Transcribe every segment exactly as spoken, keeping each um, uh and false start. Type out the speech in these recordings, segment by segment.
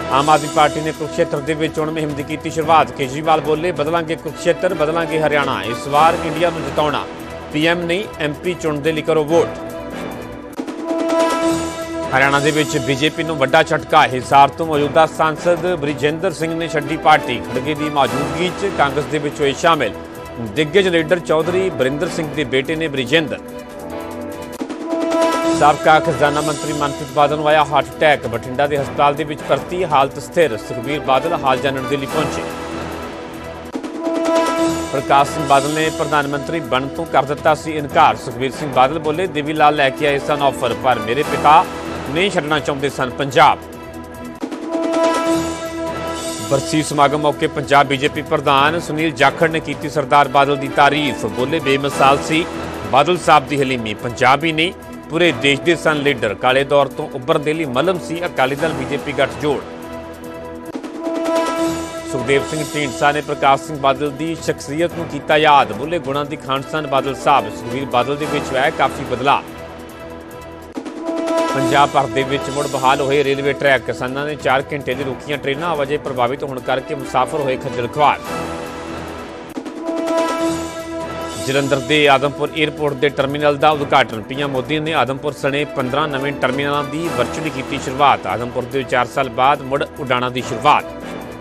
आम आदमी पार्टी ने कुरुक्षेत्र ਦੇ ਵਿੱਚ ਚੋਣ ਮੁਹਿੰਮ ਦੀ ਕੀਤੀ ਸ਼ੁਰੂਆਤ। केजरीवाल बोले बदलांगे कुरुक्षेत्र बदलांगे हरियाणा, इस वार इंडिया ਨੂੰ ਜਿਤਾਉਣਾ, पीएम नहीं एमपी चुਣਨ ਦੇ ਲਈ ਕਰੋ ਵੋਟ। हरियाणा ਦੇ ਵਿੱਚ बीजेपी ਨੂੰ ਵੱਡਾ ਝਟਕਾ। ਹਿਸਾਰ ਤੋਂ ਮੌਜੂਦਾ सांसद ਬ੍ਰਿਜਿੰਦਰ ਸਿੰਘ ਨੇ ਛੱਡੀ ਪਾਰਟੀ। ਖੜਗੇ ਦੀ ਮੌਜੂਦਗੀ 'ਚ ਕਾਂਗਰਸ ਦੇ ਵਿੱਚ ਹੋਏ ਸ਼ਾਮਿਲ। दिग्गज लीडर चौधरी बरिंदर सिंह के बेटे ने बरिजेंद्र। साबका खजाना मंत्री मनप्रीत बादल ਨੂੰ ਆਇਆ हार्ट अटैक। बठिंडा के हस्पताल के विच भर्ती, हालत स्थिर। सुखबीर बादल हाल जानने के लिए पहुंचे। प्रकाश सिंह बादल ने प्रधानमंत्री बनने तो कर दिता सी इनकार। सुखबीर सिंह बादल बोले देवी लाल लैके आए सन ऑफर, पर मेरे पिता नहीं छड्डना चाहते सन पंजाब। बरसी समागम मौके पंजाब बीजेपी प्रधान सुनील जाखड़ ने की सरदार बादल की तारीफ। बोले बेमिसाल सी बादल साहब की हलीमी, पंजाब ही नहीं पूरे देश के सन लीडर। काले दौर तो उभरन के लिए मलम सी अकाली दल बीजेपी गठजोड़। सुखदेव सिंह ढींडसा ने प्रकाश सिंह बादल की शख्सियत को किया याद। बोले गुणा की खान सन बादल साहब। सुखबीर बादल के विच है काफ़ी बदलाव। पंजाब भर दे विच मुड़ बहाल होए रेलवे ट्रैक। किसानों ने चार घंटे की रुकियां ट्रेनां आवाजाही प्रभावित होने करके मुसाफिर होए खज्जल खुआर। जलंधर के आदमपुर एयरपोर्ट के टर्मीनल का उद्घाटन। पीएम मोदी ने आदमपुर सने पंद्रह नवे टर्मीनलों की वर्चुअली की शुरुआत। आदमपुर के चार साल बाद मुड़ उड़ाणा की शुरुआत।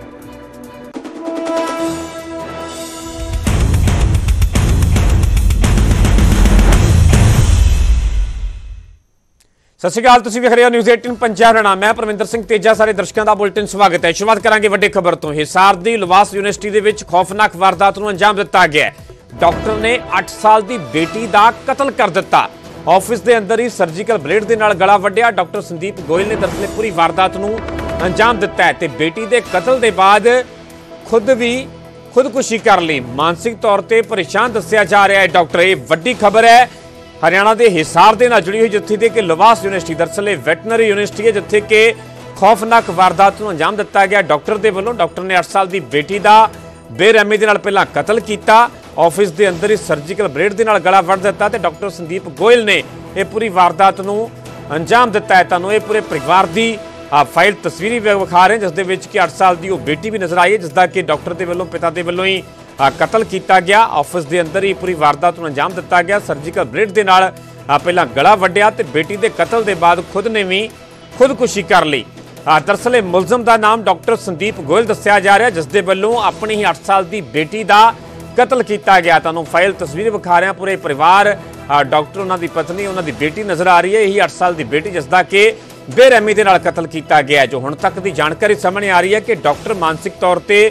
सत श्री अकाल, तुसीं वेख रहे हो न्यूज़ अठारह पंजाब हरियाणा। मैं परविंदर सिंह तेजा, सारे दर्शकों का बुलेटिन स्वागत है। शुरुआत करांगे वड्डी खबर तो। हिसार की लवास यूनिवर्सिटी के विच खौफनाक वारदात नूं अंजाम दिता गया। डॉक्टर ने अठ साल की बेटी का कतल कर दिता। ऑफिस के अंदर ही सर्जिकल ब्लेड के नाल गला वड्डिया। डॉक्टर संदीप गोयल ने दरअसल पूरी वारदात नूं अंजाम दिता है ते बेटी के कतल के बाद खुद भी खुदकुशी कर ली। मानसिक तौर पर परेशान दस्सिया जा रहा है डॉक्टर। ये वड्डी खबर है हरियाणा के हिसार के नाल जुड़ी हुई, जिथे दे के लवास यूनिवर्सिटी दरअसल वैटनरी यूनिवर्सिटी है, जिथे के खौफनाक वारदात को अंजाम दिता गया डॉक्टर के वलों। डॉक्टर ने अठ साल की बेटी का बेरहमी के नाल पहला कतल किया। ऑफिस के अंदर ही सर्जिकल ब्लेड के नाल गला वड़ दिता ते डॉक्टर संदीप गोयल ने यह पूरी वारदात को अंजाम दिता है। तुहानूं ये पूरे परिवार की फाइल तस्वीर भी विखा रहे हैं, जिस दे विच कि अठ साल की वो बेटी भी नजर आई है, जिसका कि डॉक्टर के वलों पिता के वलों ही कतल किया गया। ऑफिस के अंदर ही पूरी वारदात को अंजाम दिता गया। सर्जिकल ब्लेड के नाल पहला गला वड्डिया ते बेटी के कतल के बाद खुद ने भी खुदकुशी कर ली। दरअसल मुलजम का नाम डॉक्टर संदीप गोयल दस्सिया जा रहा, जिसके वलों अपनी ही अठ साल की बेटी का कतल किया गया। तुहानूं फाइल तस्वीर विखा रहे हैं। पूरे परिवार, डॉक्टर, उन्होंने पत्नी, उन्होंने बेटी नजर आ रही है। यही अठ साल की बेटी जिसका कि बेरहमी के नाल कतल किया गया है। जो हुण तक की जानकारी सामने आ रही है कि डॉक्टर मानसिक तौर पर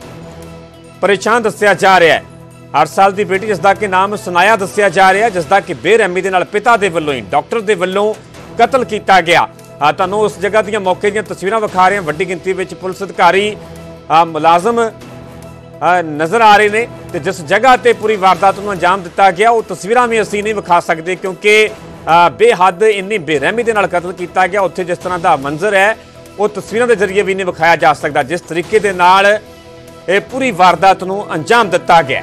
परेशान दस्सिया जा रहा है। अठ साल की बेटी जिसका कि नाम सुनाया दस्सिया जा रहा है, जिसका कि बेरहमी के नाल पिता के वलों ही डॉक्टर के वलों कतल किया गया। तुहानूं उस जगह दी मौके दी तस्वीरां विखा रहे हैं। वड्डी गिनती में पुलिस अधिकारी, मुलाजम नज़र आ रहे हैं। तो जिस जगह पर पूरी वारदात को अंजाम दिता गया वो तस्वीरां भी असीं नहीं विखा सकते, क्योंकि बेहद इन्नी बेरहमी के नाल कतल किया गया। उत्थे जिस तरह का मंजर है वो तस्वीरों के जरिए भी नहीं विखाया जा सकता, जिस तरीके के नाल ये पूरी वारदात को अंजाम दिता गया।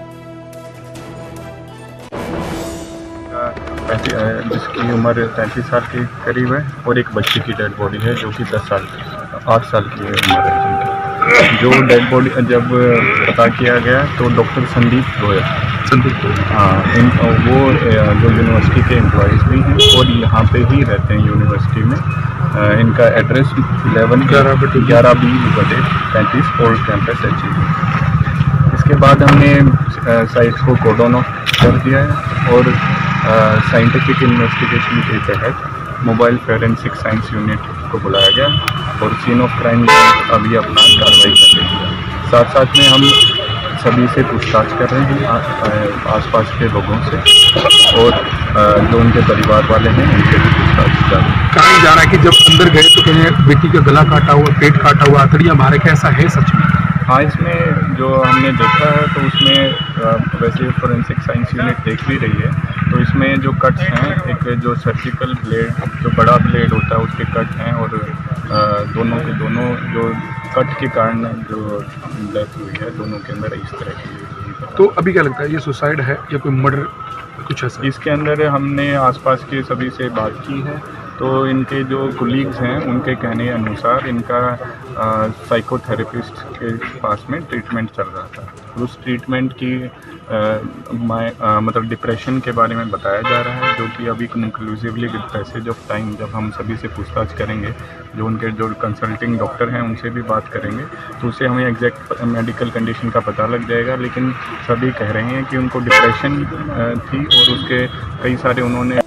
जिसकी उम्र तैंतीस साल के करीब है और एक बच्चे की डेड बॉडी है जो कि दस साल आठ साल की उम्र है जिनकी। जो डेड बॉडी जब पता किया गया तो डॉक्टर संदीप गोयल संदीप हाँ इन वो जो यूनिवर्सिटी के एम्प्लॉयज़ भी हैं और यहाँ पे ही रहते हैं यूनिवर्सिटी में। इनका एड्रेस इलेवन ग्यारह बटे ग्यारह बी बटे पैंतीस ओल्ड कैंपस एच ई। इसके बाद हमने साइट को कोडोन ऑफ कर दिया है और साइंटिफिक इन्वेस्टिगेशन के तहत मोबाइल फोरेंसिक साइंस यूनिट को बुलाया गया और सीन ऑफ क्राइम अभी अपना कार्रवाई कर रही है। साथ साथ में हम सभी से पूछताछ कर रहे हैं आसपास के लोगों से और जो उनके परिवार वाले हैं उनसे भी पूछताछ कर रहे हैं। कहा जा रहा है कि जब अंदर गए तो कहीं बेटी का गला काटा हुआ, पेट काटा हुआ, आंतड़ियाँ मारे, कैसा है सच में? हाँ, इसमें जो हमने देखा है तो उसमें वैसे फोरेंसिक साइंस यूनिट देख भी रही है, तो इसमें जो कट्स हैं, एक जो सर्जिकल ब्लेड जो बड़ा ब्लेड होता है उसके कट हैं और दोनों के दोनों जो कट के कारण जो डेथ हुई है दोनों के अंदर इस तरह की। तो अभी क्या लगता है ये सुसाइड है या कोई मर्डर कुछ ऐसा? इसके अंदर हमने आसपास के सभी से बात की है तो इनके जो कुलीग्स हैं उनके कहने अनुसार इनका साइकोथेरेपिस्ट के पास में ट्रीटमेंट चल रहा था। उस ट्रीटमेंट की आ, माय आ, मतलब डिप्रेशन के बारे में बताया जा रहा है, जो कि अभी conclusively with passage of time जब हम सभी से पूछताछ करेंगे, जो उनके जो कंसल्टिंग डॉक्टर हैं उनसे भी बात करेंगे, तो उससे हमें एग्जैक्ट मेडिकल कंडीशन का पता लग जाएगा। लेकिन सभी कह रहे हैं कि उनको डिप्रेशन थी और उसके कई सारे उन्होंने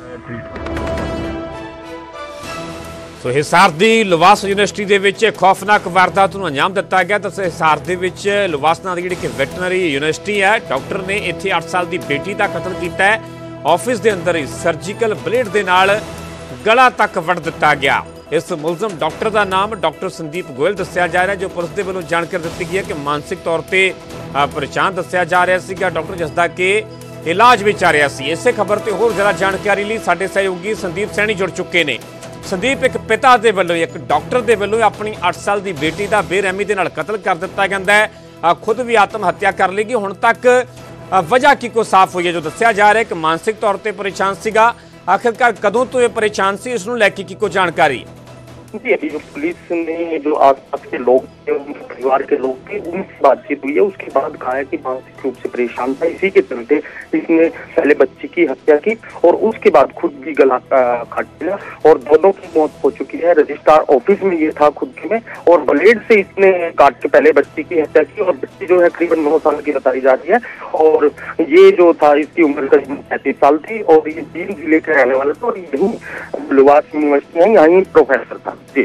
ਸੋ ਹਿਸਾਰ ਦੀ ਲਵਾਸ ਯੂਨੀਵਰਸਿਟੀ ਦੇ ਵਿੱਚ ਖੌਫਨਾਕ ਵਾਰਦਾਤ ਨੂੰ ਅੰਜਾਮ ਦਿੱਤਾ ਗਿਆ। ਤਾਂ ਹਿਸਾਰ ਦੇ ਵਿੱਚ ਲਵਾਸ ਨਾਂ ਦੀ ਜਿਹੜੀ ਕਿ ਵੈਟਰਨਰੀ ਯੂਨੀਵਰਸਿਟੀ ਹੈ, ਡਾਕਟਰ ਨੇ ਇੱਥੇ ਅੱਠ ਸਾਲ ਦੀ ਬੇਟੀ ਦਾ ਕਤਲ ਕੀਤਾ ਹੈ। ਆਫਿਸ ਦੇ ਅੰਦਰ ਹੀ ਸਰਜੀਕਲ ਬਲੇਡ ਦੇ ਨਾਲ ਗਲਾ ਤੱਕ ਵੱਢ ਦਿੱਤਾ ਗਿਆ। ਇਸ ਮੁਲਜ਼ਮ ਡਾਕਟਰ ਦਾ ਨਾਮ ਡਾਕਟਰ ਸੰਦੀਪ ਗੋਇਲ ਦੱਸਿਆ ਜਾ ਰਿਹਾ, ਜੋ ਪੁਲਿਸ ਦੇ ਵੱਲੋਂ ਜਾਣਕਾਰੀ ਦਿੱਤੀ ਗਈ ਹੈ ਕਿ ਮਾਨਸਿਕ ਤੌਰ ਤੇ ਪਰੇਸ਼ਾਨ ਦੱਸਿਆ ਜਾ ਰਿਹਾ ਸੀਗਾ ਡਾਕਟਰ, ਜਿਸ ਦਾ ਕਿ ਇਲਾਜ ਵਿੱਚ ਆ ਰਿਹਾ ਸੀ। ਇਸੇ ਖਬਰ ਤੇ ਹੋਰ ਜ਼ਿਆਦਾ ਜਾਣਕਾਰੀ ਲਈ ਸਾਡੇ ਸਹਿਯੋਗੀ ਸੰਦੀਪ ਸੈਣੀ ਜੁੜ ਚੁੱਕੇ ਨੇ। ਸੰਦੀਪ, ਇੱਕ ਪਿਤਾ ਦੇ ਵੱਲੋਂ ਇੱਕ ਡਾਕਟਰ ਦੇ ਵੱਲੋਂ ਆਪਣੀ ਅੱਠ ਸਾਲ ਦੀ ਬੇਟੀ ਦਾ ਬੇਰਹਿਮੀ ਦੇ ਨਾਲ ਕਤਲ ਕਰ ਦਿੱਤਾ ਜਾਂਦਾ ਹੈ, ਖੁਦ ਵੀ ਆਤਮ ਹੱਤਿਆ ਕਰ ਲੇਗੀ। ਹੁਣ ਤੱਕ ਵਜ੍ਹਾ ਕੀ ਕੋ ਸਾਫ਼ ਹੋਈ ਹੈ, ਜੋ ਦੱਸਿਆ ਜਾ ਰਿਹਾ ਕਿ ਮਾਨਸਿਕ ਤੌਰ ਤੇ ਪਰੇਸ਼ਾਨ ਸੀਗਾ। आखिरकार कदों तो ये परेशान सी, इसनूं लैके की कोई जानकारी? जी, अभी जो पुलिस ने जो आसपास के लोग थे, उनके परिवार के लोग थे, उनसे बातचीत हुई है। उसके बाद कहा है कि मानसिक रूप से परेशान था, इसी के चलते इसने पहले बच्ची की हत्या की और उसके बाद खुद भी गला काट लिया और दोनों की मौत हो चुकी है। रजिस्ट्रार ऑफिस में ये था खुद में, और ब्लेड से इसने काट के पहले बच्ची की हत्या की और बच्ची जो है करीबन नौ साल की बताई जा रही है और ये जो था इसकी उम्र करीबन पैंतीस साल थी और ये जींद जिले के रहने वाला था और यही लवास यूनिवर्सिटी है, यहीं प्रोफेसर था। जी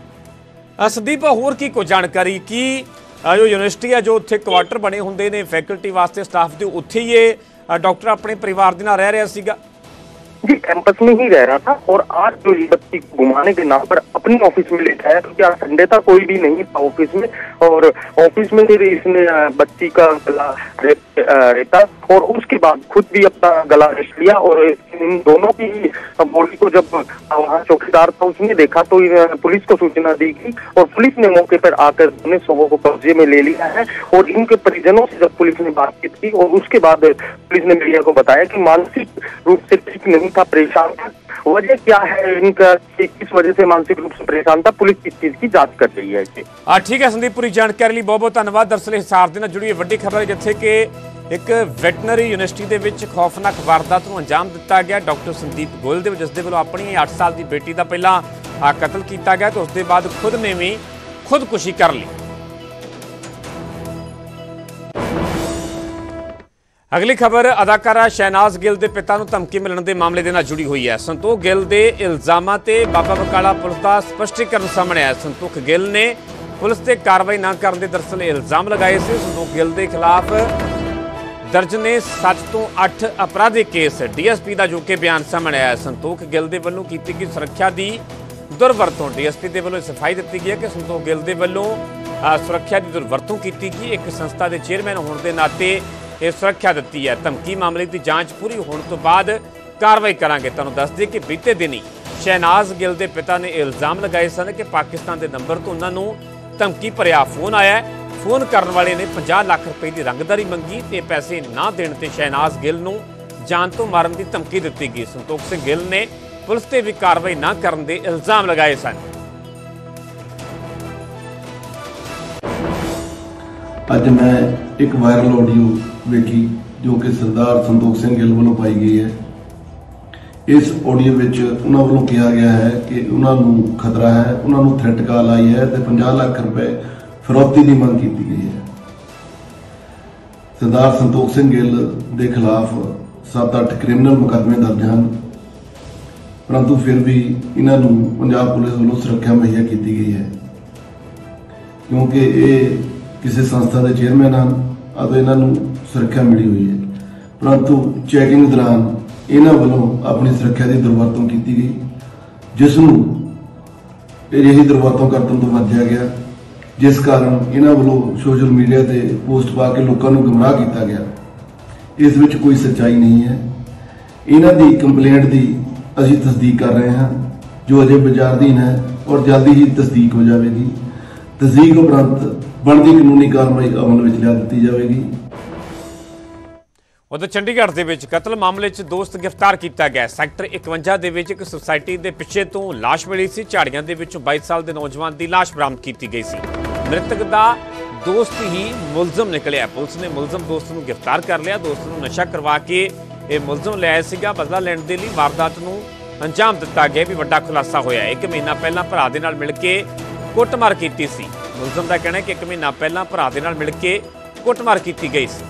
संदीप, होर की कोई जानकारी की जो यूनिवर्सिटी है, जो उत्थे क्वार्टर बने हुंदे ने फैकल्टी वास्ते स्टाफ दे, उत्थे ये डॉक्टर अपने परिवार दे नाल रह रहा सीगा? जी, कैंपस में ही रह रहा था और आज जो ये बच्ची को घुमाने के नाम पर अपनी ऑफिस में लेटा है, क्योंकि आज संडे था, कोई भी नहीं था ऑफिस में, और ऑफिस में फिर इसने बच्ची का गला रेप रेता और उसके बाद खुद भी अपना गला रेत लिया। और इन दोनों की बॉडी को जब वहाँ चौकीदार था उसने देखा तो पुलिस को सूचना दी गई और पुलिस ने मौके पर आकर दोनों शवों को कब्जे में ले लिया है। और इनके परिजनों से जब पुलिस ने बातचीत की और उसके बाद पुलिस ने मीडिया को बताया कि मानसिक रूप से ठीक नहीं था, परेशान था। वजह क्या है इनका, किस वजह से मानसिक रूप से परेशान था, पुलिस इस चीज की जांच कर रही है। ठीक है संदीप, पूरी जानकारी लिए बहुत बहुत धन्यवाद। दरअसल हिसार दे नाल जुड़ी वड्डी खबर है, जिथे कि एक वैटनरी यूनिवर्सिटी दे विच खौफनाक वारदात नूं अंजाम दिता गया डॉक्टर संदीप गोयल दे, जिस दे वल्लों अपनी अठ साल की बेटी का पहला कतल किया गया, तो उसके बाद खुद ने भी खुदकुशी कर ली। अगली खबर अदाकारा शहनाज गिल के पिता नूं धमकी मिलने के मामले के नाल जुड़ी हुई है। संतोख गिल के इल्जामां ते बाबा बकाला पुलिस का स्पष्टीकरण सामने आया। संतोख गिल ने पुलिस से कार्रवाई न करने के दरअसल इल्जाम लगाए थे। संतोख गिल के खिलाफ दर्ज ने सच तो अठ अपराधिक केस। डी एस पी का जो कि बयान सामने आया। संतोख गिल के वलों की गई सुरक्षा की दुरवरतों, डी एस पी के वलों सफाई दी गई है कि संतोख गिल के वलों सुरक्षा की दुरवरतों की गई। एक संस्था के चेयरमैन होने के नाते ये सुरक्षा दी है। धमकी मामले की जांच पूरी होने तो बाद कार्रवाई करांगे। तुहानूं दस दें कि बीते दिन ही शहनाज गिल के पिता ने इल्जाम लगाए सन कि पाकिस्तान के नंबर तो उन्होंने धमकी भरिया फोन आया। फोन करने वाले ने पचास लाख रुपए की रंगदारी मंगी तो पैसे ना देने ते शहनाज गिल नूं जान तो मारन की धमकी दी गई। संतोख सिंह गिल ने पुलिस से भी कार्रवाई न करने के इल्जाम लगाए सन। अज मैं एक वायरल ऑडियो वेखी जो कि सरदार संतोख सिंह गिल वालों पाई गई है। इस ऑडियो विच उन्हां वालों कहा गया है कि उन्होंने खतरा है, उन्होंने थ्रेट कॉल आई है तो पचास लाख रुपए फिरौती की मांग की गई है। सरदार संतोख सिंह गिल के खिलाफ सत्त अठ क्रिमिनल मुकदमे दर्ज हैं, परंतु फिर भी इन्हों पंजाब पुलिस वालों सुरक्षा मुहैया की गई है, क्योंकि ये किसी संस्था के चेयरमैन हैं और इन्हों सुरक्षा मिली हुई है। परंतु चैकिंग दौरान इन्हों वालों अपनी सुरक्षा की दुरवरतों की गई, जिसनों यही दुरवरतों करने तो बचया गया, जिस कारण इन्हों वालों सोशल मीडिया से पोस्ट पा के लोगों को गुमराह किया गया। इस विच कोई सच्चाई नहीं है। इन्हों की कंप्लेंट की असीं तस्दीक कर रहे हैं, जो अजे विचाराधीन है और जल्दी ही तस्दीक हो जाएगी। तस्दीक उपरंत बनती कानूनी कार्रवाई अमल में लिया दी जाएगी। उधर चंडीगढ़ ਦੇ ਵਿੱਚ ਕਤਲ ਮਾਮਲੇ 'ਚ ਦੋਸਤ ਗ੍ਰਿਫਤਾਰ ਕੀਤਾ ਗਿਆ। ਸੈਕਟਰ ਇਕਵੰਜਾ ਦੇ ਵਿੱਚ ਇੱਕ ਸੁਸਾਇਟੀ ਦੇ ਪਿੱਛੇ ਤੋਂ ਲਾਸ਼ ਮਿਲੀ ਸੀ। ਝਾੜੀਆਂ ਦੇ ਵਿੱਚੋਂ ਬਾਈ ਸਾਲ ਦੇ ਨੌਜਵਾਨ ਦੀ ਲਾਸ਼ ਬਰਾਮਦ ਕੀਤੀ ਗਈ ਸੀ। ਮ੍ਰਿਤਕ ਦਾ ਦੋਸਤ ਹੀ ਮੁਲਜ਼ਮ ਨਿਕਲਿਆ। ਪੁਲਿਸ ਨੇ ਮੁਲਜ਼ਮ ਦੋਸਤ ਨੂੰ ਗ੍ਰਿਫਤਾਰ ਕਰ ਲਿਆ। ਦੋਸਤ ਨੂੰ ਨਸ਼ਾ ਕਰਵਾ ਕੇ ਇਹ ਮੁਲਜ਼ਮ ਲਿਆਇਆ ਸੀਗਾ। ਬਦਲਾ ਲੈਣ ਦੇ ਲਈ ਵਾਰਦਾਤ ਨੂੰ ਅੰਜਾਮ ਦਿੱਤਾ ਗਿਆ। ਵੀ ਵੱਡਾ ਖੁਲਾਸਾ ਹੋਇਆ। ਇੱਕ ਮਹੀਨਾ ਪਹਿਲਾਂ ਭਰਾ ਦੇ ਨਾਲ ਮਿਲ ਕੇ ਕੁੱਟਮਾਰ ਕੀਤੀ ਸੀ। ਮੁਲਜ਼ਮ ਦਾ ਕਹਿਣਾ ਹੈ ਕਿ ਇੱਕ ਮਹੀਨਾ ਪਹਿਲਾਂ ਭਰਾ ਦੇ ਨਾਲ ਮਿਲ ਕੇ ਕੁੱਟਮਾਰ ਕੀਤੀ ਗਈ ਸੀ।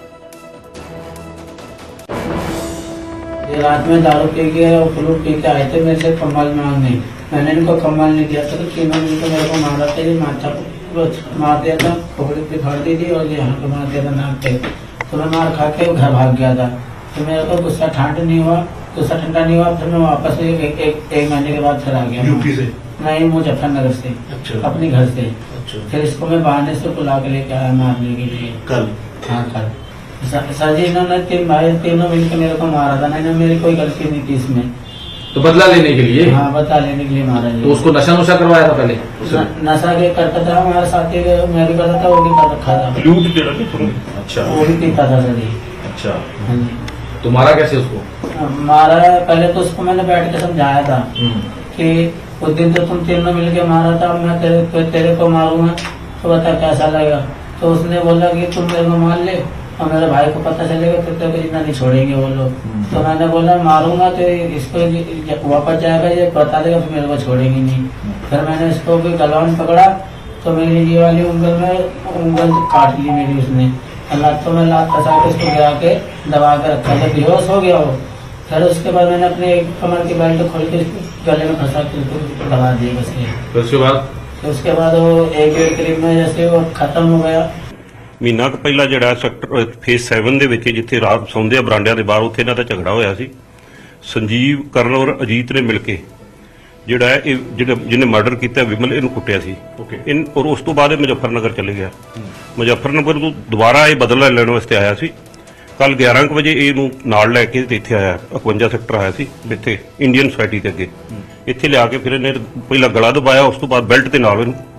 ये रात में दारू पी के और फ्लूट पी के आए थे मेरे से कम्बल मांगने। मैंने इनको कम्बल नहीं दिया था तो तीनों मिलकर मेरे को मारा था। ये माथा मार दिया था, खोपड़ी पे फाड़ दी थी और यहाँ पे मार दिया था नाक पे। तो मैं मार खा के घर भाग गया था। तो मेरे को गुस्सा ठंड नहीं हुआ, गुस्सा ठंडा नहीं हुआ। फिर मैं वापस एक एक, एक, एक महीने के बाद फिर आ गया। यूपी से? नहीं, मुजफ्फरनगर से। अच्छा। अपने घर से। अच्छा। फिर इसको मैं बहाने से बुला के लेके आया मारने के लिए। कल? हाँ कल। सर जी इन्होंने तीन भाई तीनों मिलकर मेरे को मारा था। नहीं, मेरी कोई गलती नहीं थी इसमें। तो बदला लेने के लिए? हाँ, बदला लेने के लिए मारा। तो उसको नशा नुशा करवाया था पहले? नशा के करता था हमारे साथी, मैं भी करता था, वो भी कर रखा था। फ्लूट जरा? अच्छा। वो भी पीता था सर जी। अच्छा। हाँ जी। तो मारा कैसे उसको? मारा पहले तो उसको मैंने बैठ के समझाया था कि उस दिन तो तुम तीनों मिलके मारा था, मैं तेरे तेरे को मारूंगा तो बता कैसा लगेगा। तो उसने बोला कि तुम मेरे को मार ले और मेरे भाई को पता चलेगा फिर तो इतना नहीं छोड़ेंगे वो लोग। तो मैंने बोला मारूंगा तो इसको वापस जाएगा, ये बता देगा, फिर मेरे को छोड़ेंगे नहीं। फिर मैंने इसको भी गलवान पकड़ा तो मेरी ये वाली उंगल में उंगल काट ली मेरी उसने। लातों में लात फंसा के उसको गिरा के दबा के रखा था, बेहोश हो गया वो। फिर उसके बाद मैंने अपने कमर की बेल्ट खोल के गले में फंसा के उसको दबा दी बस। उसके बाद उसके बाद वो एक डेढ़ करीब में जैसे वो खत्म हो गया। ਮਹੀਨਾ ਕੁ ਪਹਿਲਾਂ ਜਿਹੜਾ ਸੈਕਟਰ ਫੇਸ ਸੈਵਨ ਦੇ ਵਿੱਚ ਜਿੱਥੇ ਰਾਤ ਸੌਂਦੇ ਆ ਬਰਾਂਡਿਆਂ ਦੇ ਬਾਹਰ, ਉੱਥੇ ਇਹਨਾਂ ਦਾ ਝਗੜਾ ਹੋਇਆ ਸੀ। ਸੰਜੀਵ, ਕਰਨ ਔਰ ਅਜੀਤ ਨੇ ਮਿਲ ਕੇ ਜਿਹੜਾ ਹੈ ਇਹ ਜਿਹੜਾ ਜਿਹਨੇ ਮਰਡਰ ਕੀਤਾ ਵਿਮਲ, ਇਹਨੂੰ ਕੁੱਟਿਆ ਸੀ। ਇਨ ਔਰ ਉਸ ਤੋਂ ਬਾਅਦ ਇਹ ਮੁਜ਼ੱਫਰਨਗਰ ਚਲੇ ਗਿਆ। ਮੁਜ਼ੱਫਰਨਗਰ ਤੋਂ ਦੁਬਾਰਾ ਇਹ ਬਦਲਾ ਲੈਣ ਵਾਸਤੇ ਆਇਆ ਸੀ। ਕੱਲ ਗਿਆਰਾਂ ਕੁ ਵਜੇ ਇਹਨੂੰ ਨਾਲ ਲੈ ਕੇ ਤੇ ਇੱਥੇ ਆਇਆ, ਇਕਵੰਜਾ ਸੈਕਟਰ ਆਇਆ ਸੀ ਇੱਥੇ ਇੰਡੀਅਨ ਸੁਸਾਇਟੀ ਦੇ ਅੱਗੇ। ਇੱਥੇ ਲਿਆ ਕੇ ਫਿਰ ਇਹਨੇ ਪਹਿਲਾਂ ਗਲਾ ਦਬਾਇਆ, ਉਸ ਤੋਂ ਬਾਅਦ ਬੈਲਟ ਦੇ ਨਾਲ ਇਹਨੂੰ